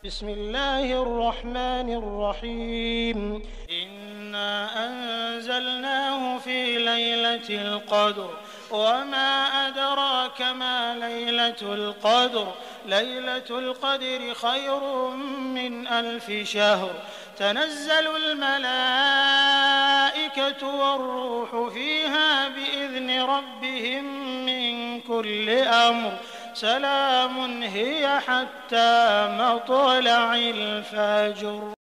بسم الله الرحمن الرحيم إنا أنزلناه في ليلة القدر وما أدراك ما ليلة القدر ليلة القدر خير من 1000 شهر تنزل الملائكة والروح فيها بإذن ربهم من كل أمر سلام هي حتى مطلع الفجر.